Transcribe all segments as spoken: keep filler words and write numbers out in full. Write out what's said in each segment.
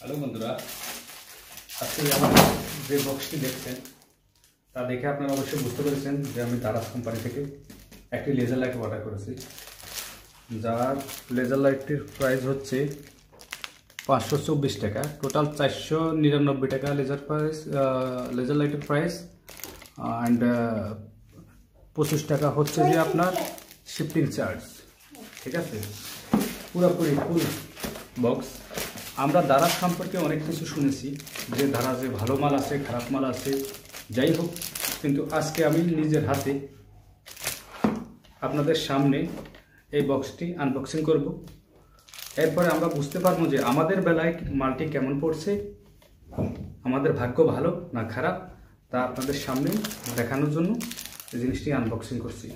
Hello বন্ধুরা, আজকে আমার যে বক্সটি দেখছেন তা দেখে আপনারা অবশ্যই বুঝতে পেরেছেন যে আমি দারাজ কোম্পানি থেকে একটি লেজার লাইট অর্ডার করেছি, যার লেজার লাইটটির প্রাইস হচ্ছে পাঁচশো চব্বিশ টাকা। টোটাল চারশো নিরানব্বই টাকা লেজার প্রাইস, লেজার লাইটের প্রাইস। অ্যান্ড পঁচিশ টাকা হচ্ছে যে আপনার শিফটিং চার্জ। ঠিক আছে, পুরোপুরি ফুল বক্স। আমরা দারাজ সম্পর্কে অনেক কিছু শুনেছি যে দারাজে ভালো মাল আছে, খারাপ মাল আছে, যাই হোক, কিন্তু আজকে আমি নিজের হাতে আপনাদের সামনে এই বক্সটি আনবক্সিং করব। এরপরে আমরা বুঝতে পারবো যে আমাদের বেলায় মালটি কেমন পড়ছে, আমাদের ভাগ্য ভালো না খারাপ, তা আপনাদের সামনে দেখানোর জন্য এই জিনিসটি আনবক্সিং করছি।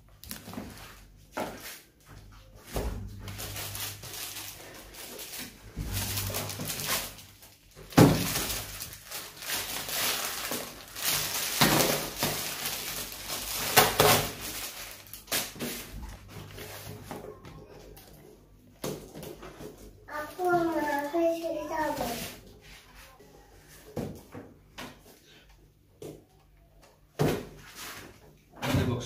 Box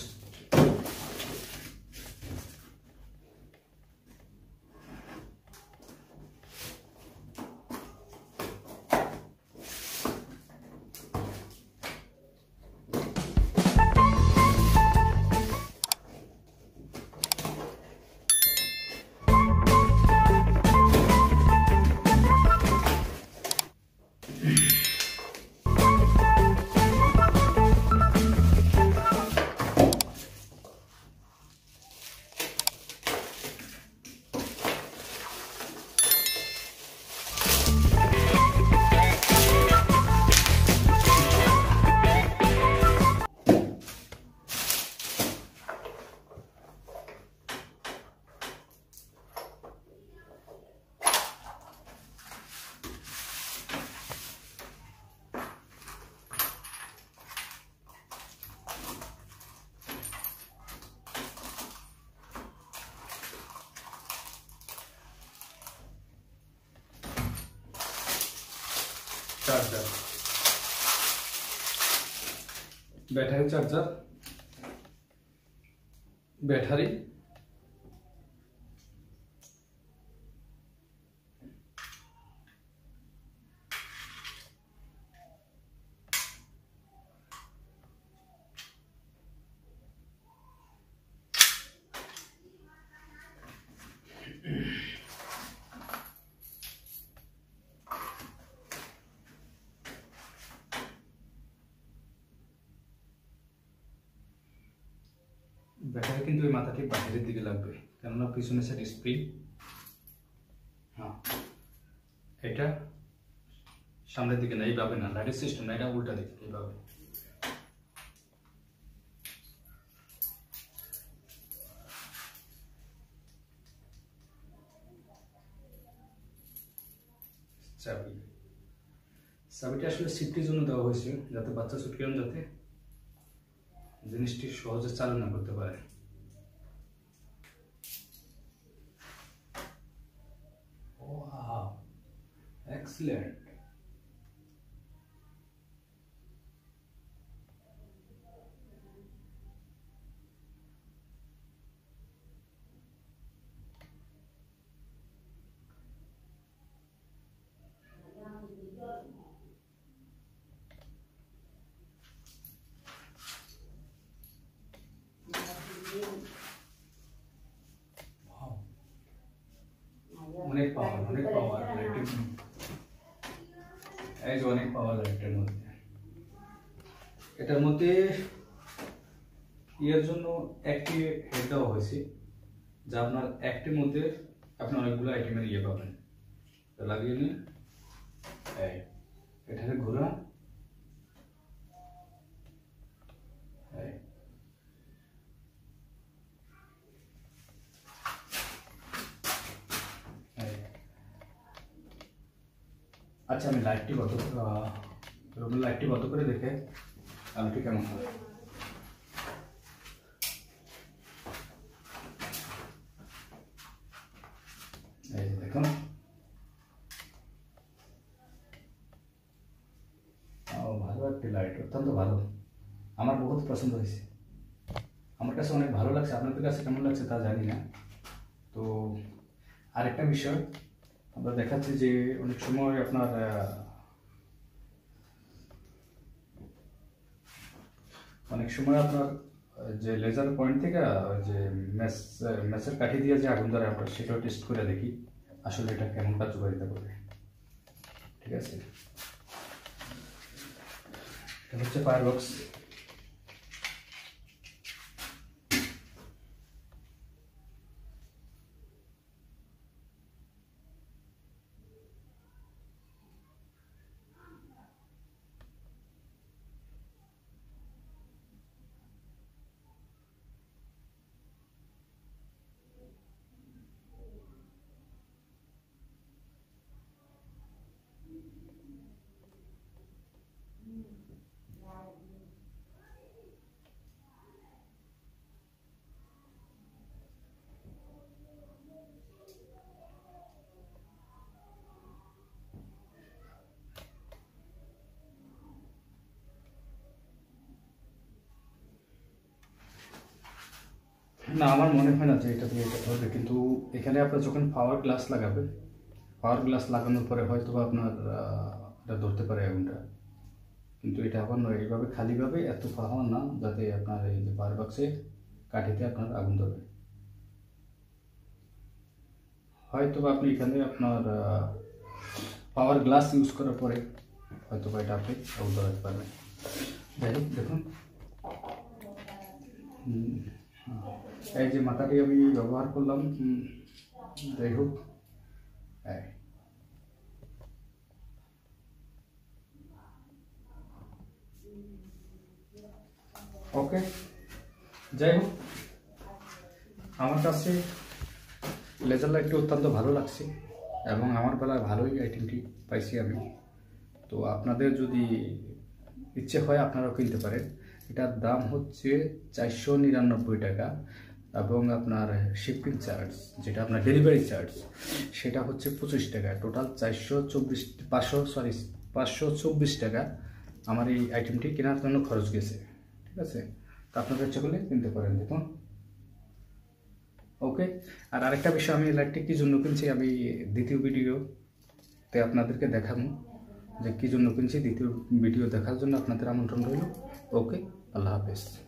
charger, battery charger, battery, battery কিন্তু এই মাথাটি বাইরের দিকে লাগবে, কেননা পিছনে সেট স্প্রিং। হ্যাঁ, এটা সামনের দিকে না, এইভাবে না, লাইটের সিস্টেম না, এটা উল্টা দিকে, এইভাবে। চাবি, চাবিটা আসলে সিফটির জন্য দেওয়া হয়েছে, যাতে বাচ্চা ছুটকিরাম যাতে জিনিসটি সহজে চালনা করতে পারে। Wow, excellent. অনেক পাওয়ার, অনেক পাওয়ার লাইটের, এই যে অনেক পাওয়ার লাইটের মধ্যে। এটার মধ্যে ইয়ের জন্য একটি হেড দেওয়া হয়েছে, যা আপনার একটির মধ্যে আপনি অনেকগুলো আইটেমের ইয়ে পাবেন। লাগিয়ে নিয়ে এটাকে ঘোরা, আচ্ছা আমি লাইটটি কত লাইটটি কত করে দেখে আলোটি কেমন হয়। এই দেখুন, লাইট অত্যন্ত ভালো, আমার বহুত পছন্দ হয়েছে, আমার কাছে অনেক ভালো লাগছে। আপনাদের কাছে কেমন লাগছে তা জানি না। তো আরেকটা বিষয় আমরা দেখাচ্ছি যে অনেক সময় আপনার অনেক সময় আপনার যে লেজার পয়েন্ট থেকে যে ম্যাচ ম্যাচের কাঠি দিয়ে যে আগুন ধরে আমরা সেটাও টেস্ট করে দেখি আসলে এটা কেমন কার্যকারিতা করবে। ঠিক আছে, এটা হচ্ছে ফায়ার বক্স। না, আমার মনে হয় না যে এটা দিয়ে এটা ধরবে, কিন্তু এখানে আপনার যখন পাওয়ার গ্লাস লাগাবেন, পাওয়ার গ্লাস লাগানোর পরে হয়তো আপনার এটা ধরতে পারে আগুনটা, কিন্তু এটা আবার নয়, এইভাবে খালিভাবে এত পাওয়া না যাতে আপনার এই যে পাওয়ার বক্সে কাঠিতে আপনার আগুন ধরবে। হয়তো আপনি এখানে আপনার পাওয়ার গ্লাস ইউজ করার পরে হয়তো এটা আপনি আগুন ধরাতে পারবেন। যাই হোক, দেখুন এই যে মাথাটি আমি ব্যবহার করলাম, যাই হোক ওকে, যাই হোক আমার কাছে লেজার লাইটটি অত্যন্ত ভালো লাগছে এবং আমার বেলায় ভালোই আইটেমটি পাইছি আমি। তো আপনাদের যদি ইচ্ছে হয় আপনারাও কিনতে পারেন। এটার দাম হচ্ছে চারশো নিরানব্বই টাকা এবং আপনার শিপিং চার্জ যেটা আপনার ডেলিভারি চার্জ সেটা হচ্ছে পঁচিশ টাকা। টোটাল চারশো চব্বিশ পাঁচশো সরি পাঁচশো চব্বিশ টাকা আমার এই আইটেমটি কেনার জন্য খরচ গেছে। ঠিক আছে, তো আপনাদের ইচ্ছে করলে কিনতে পারেন। দেখুন ওকে, আর আরেকটা বিষয়, আমি লাইটটি কী জন্য কিনছি আমি দ্বিতীয় ভিডিওতে আপনাদেরকে দেখাবো যে কী জন্য কিনছি। দ্বিতীয় ভিডিও দেখার জন্য আপনাদের আমন্ত্রণ রইল। ওকে, আল্লাহ হাফেজ।